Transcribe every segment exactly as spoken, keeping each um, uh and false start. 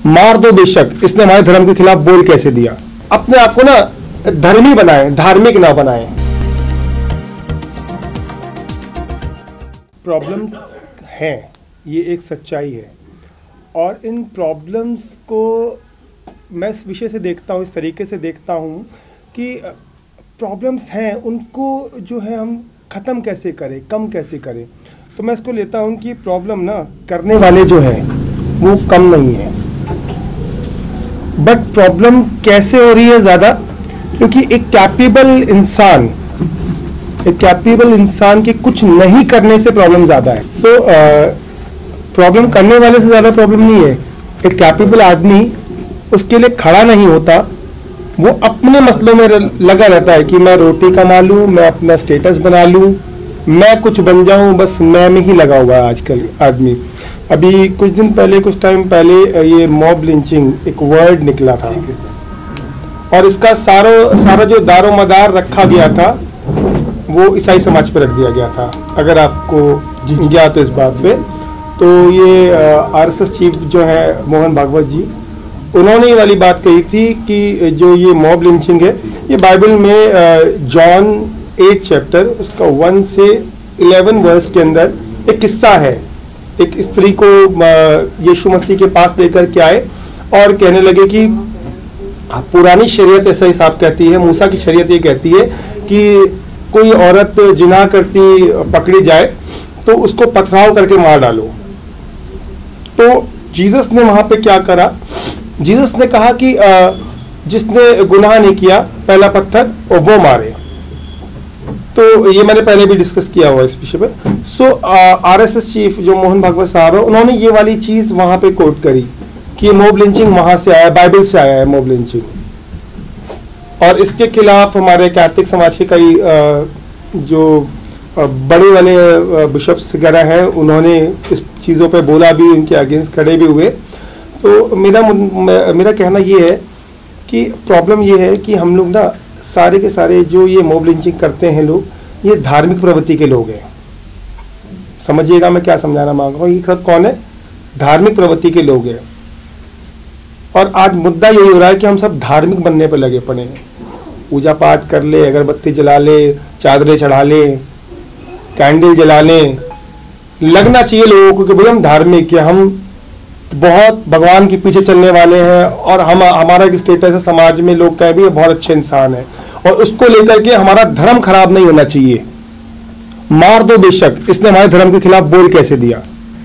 मार दो बेशक, इसने हमारे धर्म के खिलाफ बोल कैसे दिया। अपने आप को ना धर्मी बनाए, धार्मिक ना बनाए। प्रॉब्लम्स हैं, ये एक सच्चाई है, और इन प्रॉब्लम्स को मैं इस विषय से देखता हूँ, इस तरीके से देखता हूँ कि प्रॉब्लम्स हैं, उनको जो है हम ख़त्म कैसे करें, कम कैसे करें। तो मैं इसको लेता हूँ कि प्रॉब्लम ना करने वाले जो हैं वो कम नहीं है, बट प्रॉब्लम कैसे हो रही है ज़्यादा, क्योंकि एक कैपेबल इंसान एक कैपेबल इंसान के कुछ नहीं करने से प्रॉब्लम ज़्यादा है। सो प्रॉब्लम करने वाले से ज़्यादा प्रॉब्लम नहीं है। एक कैपेबल आदमी उसके लिए खड़ा नहीं होता, वो अपने मसलों में लगा रहता है कि मैं रोटी कमा लूँ, मैं अपना स्टेटस बना लूँ, मैं कुछ बन जाऊँ, बस मैं में ही लगा हुआ है आजकल आदमी। अभी कुछ दिन पहले, कुछ टाइम पहले ये मॉब लिंचिंग एक वर्ड निकला था, और इसका सारो सारा जो दारो मदार रखा गया था वो ईसाई समाज पे रख दिया गया था, अगर आपको ज्ञात हो इस बात पे। तो ये आरएसएस चीफ जो है मोहन भागवत जी, उन्होंने ये वाली बात कही थी कि जो ये मॉब लिंचिंग है, ये बाइबल में जॉन एट चैप्टर उसका वन से इलेवन वर्स के अंदर एक किस्सा है। एक स्त्री को यीशु मसीह के पास लेकर के आए और कहने लगे कि पुरानी शरीयत ऐसा ही साफ कहती है, मूसा की शरीयत ये कहती है कि कोई औरत जिना करती पकड़ी जाए तो उसको पथराव करके मार डालो। तो जीसस ने वहां पे क्या करा, जीसस ने कहा कि जिसने गुनाह नहीं किया पहला पत्थर और वो मारे। तो ये मैंने पहले भी डिस्कस किया हुआ इस विषय पे। सो आरएसएस चीफ जो मोहन भागवत साहब है, उन्होंने ये वाली चीज वहां पे कोट करी कि मॉब लिंचिंग वहां से आया, बाइबल से आया है मॉब लिंचिंग, और इसके खिलाफ हमारे कैथलिक समाज के कई जो बड़े वाले बिशप्स वगैरह हैं, उन्होंने इस चीज़ों पे बोला भी, उनके अगेंस्ट खड़े भी हुए। तो मेरा मेरा कहना ये है कि प्रॉब्लम ये है कि हम लोग ना सारे के सारे जो ये मॉब लिंचिंग करते हैं लोग, ये धार्मिक प्रवृत्ति के लोग हैं। समझिएगा मैं क्या समझाना मांग रहा हूँ, ये सब कौन है? धार्मिक प्रवृत्ति के लोग हैं। और आज मुद्दा यही हो रहा है कि हम सब धार्मिक बनने पर लगे पड़े हैं। पूजा पाठ कर ले, अगरबत्ती जला ले, चादरें चढ़ा ले, कैंडल जला ले, लगना चाहिए लोगों को कि भाई हम धार्मिक है, हम बहुत भगवान के पीछे चलने वाले हैं, और हम हमारा एक स्टेटस है समाज में, लोग कहें भी बहुत अच्छे इंसान है, और उसको लेकर के हमारा धर्म खराब नहीं होना चाहिए। मार दो बेशक, इसने हमारे धर्म के खिलाफ बोल कैसे दिया।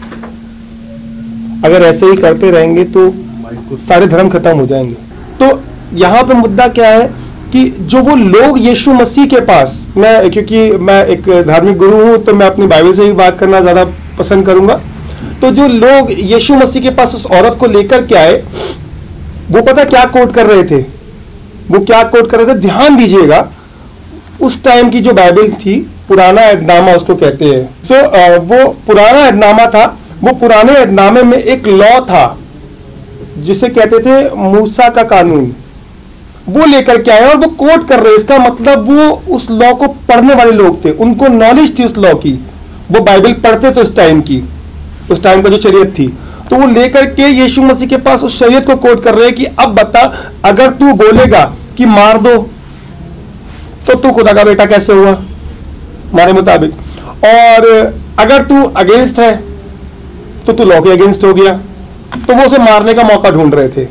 अगर ऐसे ही करते रहेंगे तो सारे धर्म खत्म हो जाएंगे। तो यहाँ पे मुद्दा क्या है कि जो वो लोग यीशु मसीह के पास, मैं क्योंकि मैं एक धार्मिक गुरु हूं तो मैं अपनी बाइबल से ही बात करना ज्यादा पसंद करूंगा। तो जो लोग यीशु मसीह के पास उस औरत को लेकर के आए, वो पता क्या कोट कर रहे थे, वो क्या कोट कर रहे थे, ध्यान दीजिएगा। उस टाइम की जो बाइबल थी, पुराना अहदनामा उसको कहते हैं। सो so, वो पुराना अहदनामा था, वो पुराने अहदनामे में एक लॉ था जिसे कहते थे मूसा का कानून, वो लेकर के आए और वो कोट कर रहे। इसका मतलब वो उस लॉ को पढ़ने वाले लोग थे, उनको नॉलेज थी उस लॉ की, वो बाइबल पढ़ते थे उस टाइम की, उस टाइम का जो शरीयत थी। तो वो लेकर के यीशु मसीह के पास उस शरीयत को कोट कर रहे हैं कि अब बता, अगर तू बोलेगा कि मार दो तो तू खुदा का बेटा कैसे हुआ हमारे मुताबिक, और अगर तू अगेंस्ट है तो तू लॉ के अगेंस्ट हो गया। तो वो उसे मारने का मौका ढूंढ रहे थे।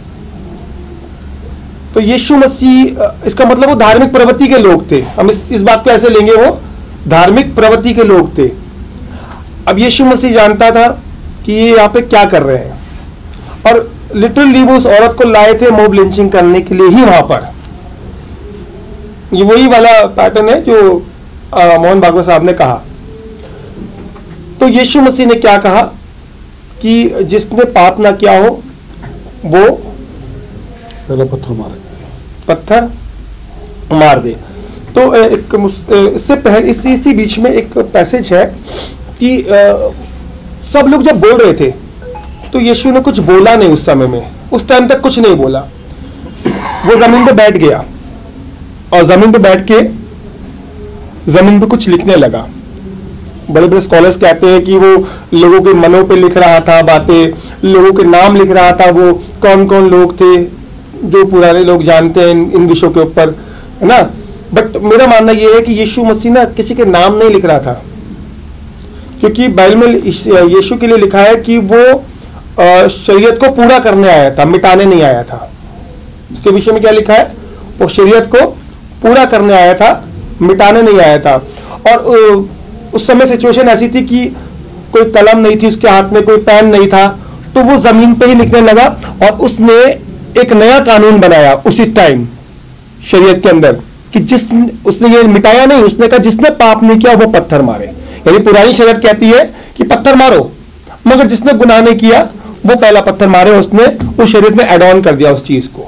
तो यीशु मसीह, इसका मतलब वो धार्मिक प्रवृत्ति के लोग थे। हम इस, इस बात को ऐसे लेंगे, वो धार्मिक प्रवृत्ति के लोग थे। अब यीशु मसीह जानता था कि ये यहाँ पे क्या कर रहे हैं, और लिटरली वो उस औरत को लाए थे मॉब लिंचिंग करने के लिए ही वहां पर। ये वही वाला पैटर्न है जो आ, मोहन भागवत साहब ने कहा। तो यीशु मसीह ने क्या कहा कि जिसने पाप ना किया हो वो पहले पत्थर मारे, पत्थर मार दे। तो एक इससे पहले इसी इसी बीच में एक पैसेज है कि आ, सब लोग जब बोल रहे थे तो यीशु ने कुछ बोला नहीं। उस समय में, उस टाइम तक कुछ नहीं बोला। वो जमीन पे बैठ गया और जमीन पे बैठ के जमीन पे कुछ लिखने लगा। बड़े बड़े स्कॉलर्स कहते हैं कि वो लोगों के मनों पे लिख रहा था बातें, लोगों के नाम लिख रहा था, वो कौन कौन लोग थे जो पुराने लोग जानते हैं इन, इन विषयों के ऊपर, है ना। बट मेरा मानना ये है कि यीशु मसीह ना किसी के नाम नहीं लिख रहा था, क्योंकि बाइबल में यीशु के लिए लिखा है कि वो शरीयत को पूरा करने आया था, मिटाने नहीं आया था। इसके विषय में क्या लिखा है? वो शरीयत को पूरा करने आया था, मिटाने नहीं आया था। और उस समय सिचुएशन ऐसी थी कि कोई कलम नहीं थी उसके हाथ में, कोई पेन नहीं था, तो वो जमीन पे ही लिखने लगा और उसने एक नया कानून बनाया उसी टाइम शरीयत के अंदर कि जिस उसने ये मिटाया नहीं, उसने कहा जिसने पाप नहीं किया वो पत्थर मारे। यानी पुरानी शरीयत कहती है कि पत्थर मारो, मगर जिसने गुनाह नहीं किया वो पहला पत्थर मारे। उसने उस शरीयत में एड ऑन कर दिया उस चीज को।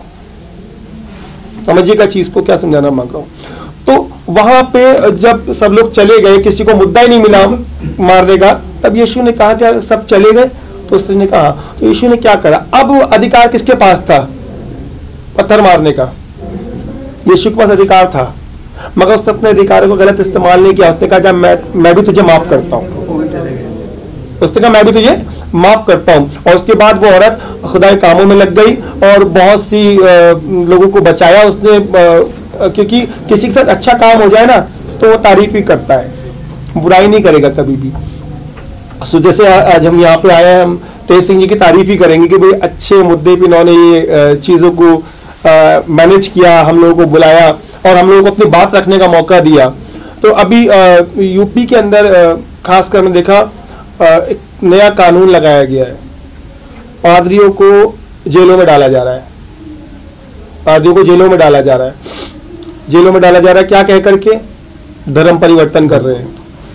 समझिएगा चीज को क्या समझाना मांग रहा हूं। तो वहां पे जब सब लोग चले गए, किसी को मुद्दा ही नहीं मिला मारने का, तब यीशु ने कहा क्या सब चले गए? तो उसने कहा, तो यीशु ने क्या करा? अब अधिकार किसके पास था पत्थर मारने का? यीशु के पास अधिकार था, मगर उसने अपने अधिकार को गलत इस्तेमाल नहीं किया। उसने कहा मैं मैं भी तुझे माफ करता हूं। उसने कहा मैं भी तुझे माफ करता हूं। और उसके बाद वो औरत खुदा के कामों में लग गई और बहुत सी लोगों को बचाया उसने, क्योंकि किसी के साथ अच्छा काम हो जाए ना तो वो तारीफ ही करता है, बुराई नहीं करेगा कभी भी। सो जैसे आज हम यहाँ पे आए हैं, हम तेज सिंह जी की तारीफ ही करेंगे कि भाई अच्छे मुद्दे पे इन्होंने ये चीजों को मैनेज किया, हम लोगों को बुलाया और हम लोगों को अपनी बात रखने का मौका दिया। तो अभी यूपी के अंदर खासकर मैंने देखा एक नया कानून लगाया गया है, पादरियों को जेलों में डाला जा रहा है, पादरियों को जेलों में डाला जा रहा है, जेलों में डाला जा रहा है क्या कह करके? धर्म परिवर्तन कर रहे हैं,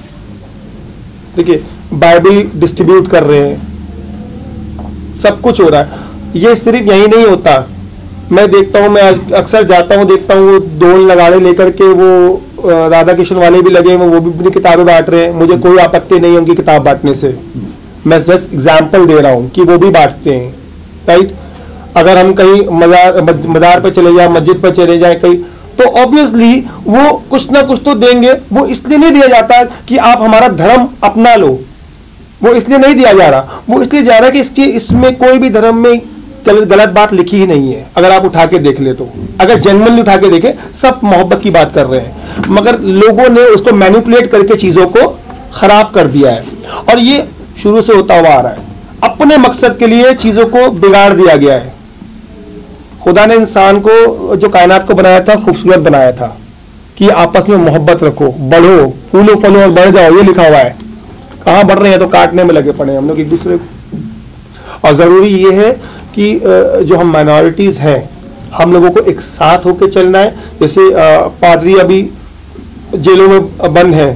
देखिए बाइबल डिस्ट्रीब्यूट कर रहे हैं, सब कुछ हो रहा है। ये सिर्फ यही नहीं होता, मैं देखता हूँ, मैं अक्सर जाता हूँ, देखता हूँ वो डोल नगाड़े लेकर के वो राधा कृष्ण वाले भी लगे हैं, वो भी अपनी किताबें बांट रहे हैं। मुझे कोई आपत्ति नहीं है उनकी किताब बांटने से, मैं जस्ट एग्जाम्पल दे रहा हूँ कि वो भी बांटते हैं, राइट। अगर हम कहीं मजार मजार पर चले जाए, मस्जिद पर चले जाए कहीं, तो ऑब्वियसली वो कुछ ना कुछ तो देंगे। वो इसलिए नहीं दिया जाता कि आप हमारा धर्म अपना लो, वो इसलिए नहीं दिया जा रहा, वो इसलिए जा रहा है कि इसके इसमें कोई भी धर्म में गलत गलत बात लिखी ही नहीं है। अगर आप उठा के देख ले तो, अगर जेन्युइनली उठा के देखे, सब मोहब्बत की बात कर रहे हैं, मगर लोगों ने उसको मैनिपुलेट करके चीजों को खराब कर दिया है। और ये शुरू से होता हुआ आ रहा है, अपने मकसद के लिए चीजों को बिगाड़ दिया गया है। खुदा ने इंसान को, जो कायनात को बनाया था, खूबसूरत बनाया था कि आपस में मोहब्बत रखो, बढ़ो, फूलो फलो और बढ़ जाओ, ये लिखा हुआ है। कहां बढ़ रहे हैं? तो काटने में लगे पड़े हम लोग एक दूसरे को। और जरूरी ये है कि जो हम माइनॉरिटीज हैं, हम लोगों को एक साथ होकर चलना है। जैसे पादरी अभी जेलों में बंद है,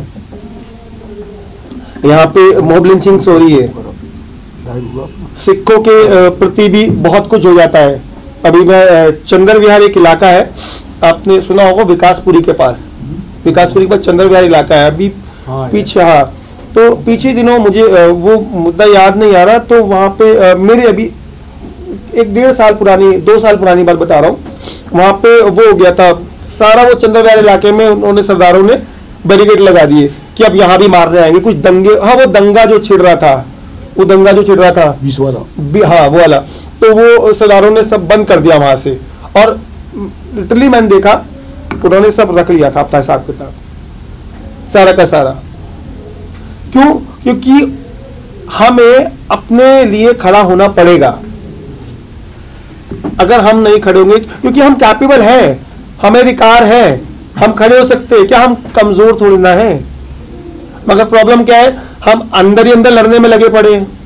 यहाँ पे मॉब लिंचिंग हो रही है, सिखों के प्रति भी बहुत कुछ हो जाता है। अभी मैं चंद्र विहार एक इलाका है, आपने सुना होगा, विकासपुरी के पास, विकासपुरी के पास चंद्र विहार इलाका है अभी पीछे। हाँ, तो पीछे दिनों मुझे वो मुद्दा याद नहीं आ रहा, तो वहां पे मेरे अभी एक डेढ़ साल पुरानी, दो साल पुरानी बात बता रहा हूँ, वहां पे वो हो गया था सारा, वो चंद्र विहार इलाके में उन्होंने सरदारों ने बैरिकेड लगा दिए कि अब यहाँ भी मारने आएंगे, कुछ दंगे। हाँ, वो दंगा जो छिड़ रहा था, वो दंगा जो छिड़ रहा था बीस वाला, हाँ वो वाला, तो वो सरदारों ने सब बंद कर दिया वहां से। और लिटरली मैंने देखा उन्होंने सब रख लिया था अपना हिसाब किताब, सारा का सारा। क्यों? क्योंकि हमें अपने लिए खड़ा होना पड़ेगा। अगर हम नहीं खड़े होंगे, क्योंकि हम कैपेबल हैं, हमें अधिकार है, हम खड़े हो सकते हैं, क्या हम कमजोर थोड़ी ना हैं? मगर प्रॉब्लम क्या है, हम अंदर ही अंदर लड़ने में लगे पड़े हैं।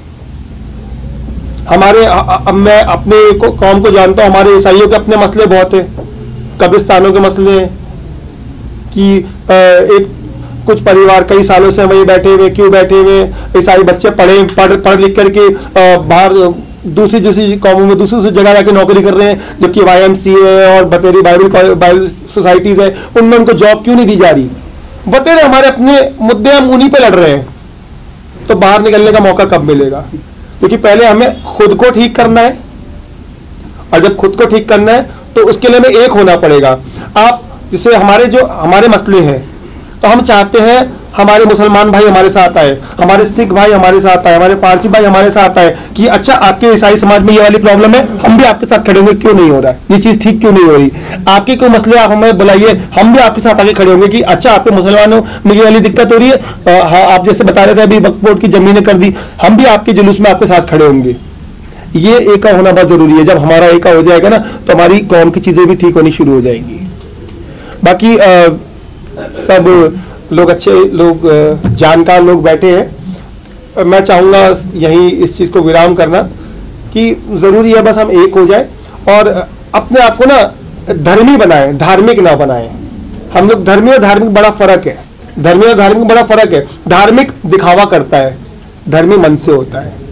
हमारे अब मैं अपने को, कौम को जानता हूं, हमारे ईसाइयों के अपने मसले बहुत हैं, कब्रिस्तानों के मसले हैं कि एक कुछ परिवार कई सालों से वही बैठे हुए, क्यों बैठे हुए? ईसाई बच्चे पढ़े पढ़ पढ़ लिख करके बाहर दूसरी दूसरी कौमों में दूसरी दूसरी जगह जाके नौकरी कर रहे हैं, जबकि वाई एम सी ए और बतेरी बाइबल बाइबल सोसाइटीज है, उनमें उनको जॉब क्यों नहीं दी जा रही? बतेरे हमारे अपने मुद्दे, हम उन्हीं पे लड़ रहे हैं। तो बाहर निकलने का मौका कब मिलेगा? क्योंकि पहले हमें खुद को ठीक करना है, और जब खुद को ठीक करना है तो उसके लिए हमें एक होना पड़ेगा। आप जैसे हमारे जो हमारे मसले हैं, तो हम चाहते हैं हमारे मुसलमान भाई हमारे साथ आए, हमारे सिख भाई हमारे साथ आए, हमारे पारसी भाई हमारे साथ आए कि अच्छा आपके ईसाई समाज में ये वाली प्रॉब्लम है, हम भी आपके साथ खड़े होंगे, क्यों नहीं हो रहा है ये चीज, ठीक क्यों नहीं हो रही, आपके कोई मसले आप हमें बुलाइए, हम भी आपके साथ आगे खड़े होंगे कि अच्छा आपके मुसलमानों में ये वाली दिक्कत हो रही है, हाँ आप जैसे बता रहे थे अभी वक्फ बोर्ड की जमीनें कर दी, हम भी आपके जुलूस में आपके साथ खड़े होंगे। ये एका होना बहुत जरूरी है। जब हमारा एका हो जाएगा ना तो हमारी कौम की चीजें भी ठीक होनी शुरू हो जाएंगी। बाकी आ, सब लोग अच्छे लोग जानकार लोग बैठे हैं, मैं चाहूंगा यही इस चीज को विराम करना कि जरूरी है बस हम एक हो जाए और अपने आप को ना धर्मी बनाएं, धार्मिक ना बनाएं। हम लोग धर्मी और धार्मिक बड़ा फर्क है, धर्मी और धार्मिक बड़ा फर्क है। धार्मिक दिखावा करता है, धर्मी मन से होता है।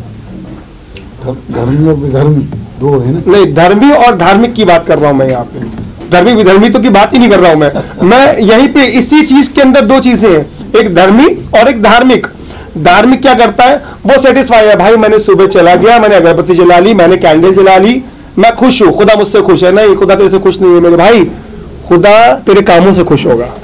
धर्मी और विधर्मी दो है ना? नहीं, धर्मी और धार्मिक की बात कर रहा हूं मैं यहाँ पे, धर्मी विधर्मी तो की बात ही नहीं कर रहा हूं मैं मैं यहीं पे इसी चीज के अंदर दो चीजें हैं, एक धर्मी और एक धार्मिक। धार्मिक क्या करता है, वो सेटिस्फाई है, भाई मैंने सुबह चला गया, मैंने अगरबत्ती जला ली, मैंने कैंडल जला ली, मैं खुश हूं, खुदा मुझसे खुश है। नहीं, खुदा तेरे से खुश नहीं है मेरे भाई, खुदा तेरे कामों से खुश होगा।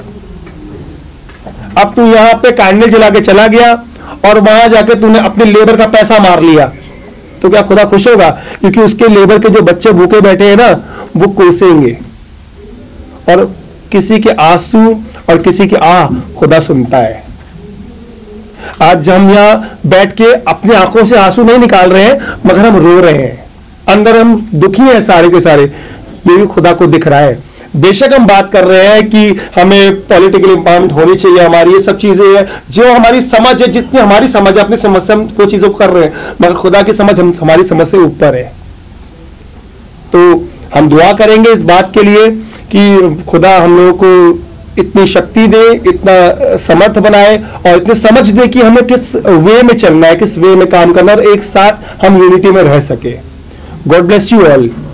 अब तू यहाँ पे कैंडल जला के चला गया और वहां जाके तूने अपने लेबर का पैसा मार लिया, तो क्या खुदा खुश होगा? क्योंकि उसके लेबर के जो बच्चे भूखे बैठे हैं ना, वो कोसेंगे, और किसी के आंसू और किसी के आह खुदा सुनता है। आज हम यहाँ बैठ के अपनी आंखों से आंसू नहीं निकाल रहे हैं, मगर हम रो रहे हैं, अंदर हम दुखी हैं सारे के सारे, ये भी खुदा को दिख रहा है। बेशक हम बात कर रहे हैं कि हमें पॉलिटिकल एम्पावरमेंट होनी चाहिए, हमारी ये सब चीजें हैं, जो हमारी समझ है, जितनी हमारी समझ है अपनी समझ से हम वो चीजों को कर रहे हैं, मगर खुदा की समझ हम हमारी समझ से ऊपर है। तो हम दुआ करेंगे इस बात के लिए कि खुदा हम लोगों को इतनी शक्ति दे, इतना समर्थ बनाए और इतनी समझ दे कि हमें किस वे में चलना है, किस वे में काम करना है, और एक साथ हम यूनिटी में रह सके। God bless you all.